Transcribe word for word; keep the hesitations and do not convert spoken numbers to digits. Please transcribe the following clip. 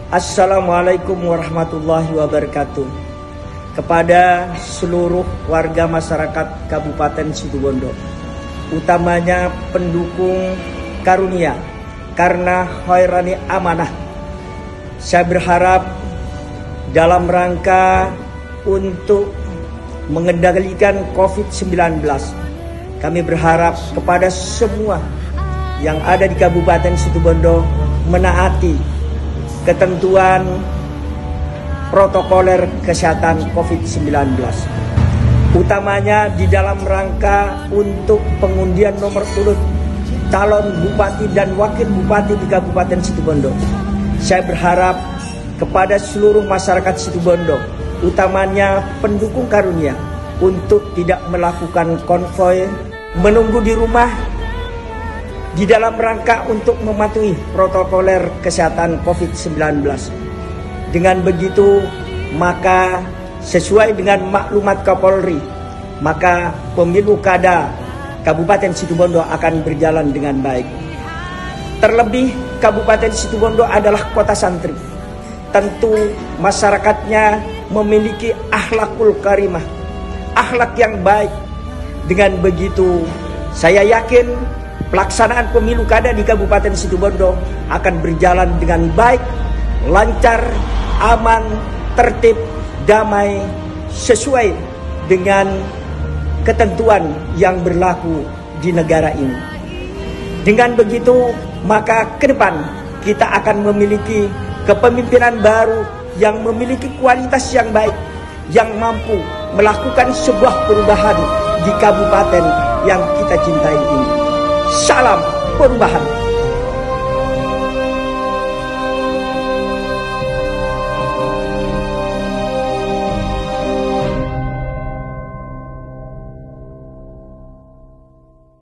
Assalamualaikum warahmatullahi wabarakatuh. Kepada seluruh warga masyarakat Kabupaten Situbondo, utamanya pendukung Karunia karena Khairani Amanah, saya berharap dalam rangka untuk mengendalikan covid sembilan belas, kami berharap kepada semua yang ada di Kabupaten Situbondo menaati ketentuan protokoler kesehatan covid sembilan belas, utamanya di dalam rangka untuk pengundian nomor urut calon bupati dan wakil bupati di Kabupaten Situbondo. Saya berharap kepada seluruh masyarakat Situbondo, utamanya pendukung Karunia, untuk tidak melakukan konvoy, menunggu di rumah di dalam rangka untuk mematuhi protokoler kesehatan covid sembilan belas. Dengan begitu, maka sesuai dengan maklumat Kapolri, maka pemilu kada Kabupaten Situbondo akan berjalan dengan baik. Terlebih Kabupaten Situbondo adalah kota santri. Tentu masyarakatnya memiliki akhlakul karimah, akhlak yang baik. Dengan begitu, saya yakin pelaksanaan pemilu kada di Kabupaten Situbondo akan berjalan dengan baik, lancar, aman, tertib, damai, sesuai dengan ketentuan yang berlaku di negara ini. Dengan begitu, maka ke depan kita akan memiliki kepemimpinan baru yang memiliki kualitas yang baik, yang mampu melakukan sebuah perubahan di kabupaten yang kita cintai ini. Salam perubahan.